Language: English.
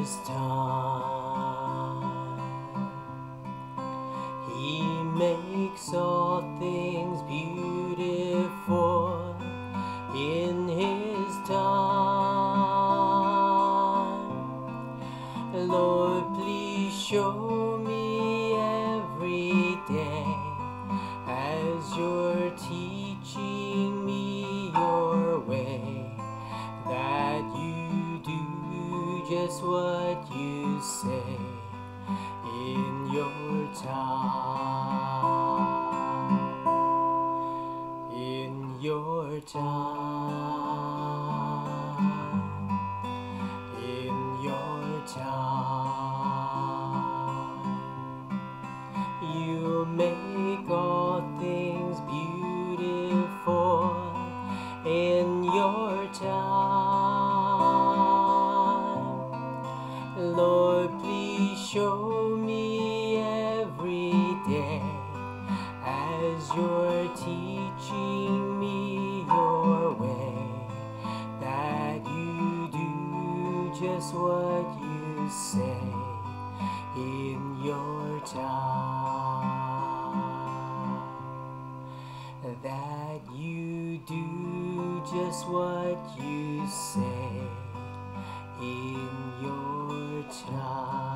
His time. He makes all things beautiful in His time. Lord, please show me every day as You're teaching me Your way, that You do just what You say in Your time. In Your time. In Your time. You make all things beautiful in Your time. Lord, please show me every day as You're teaching me Your way, that You do just what You say in Your time. That You do just what You say in Your time.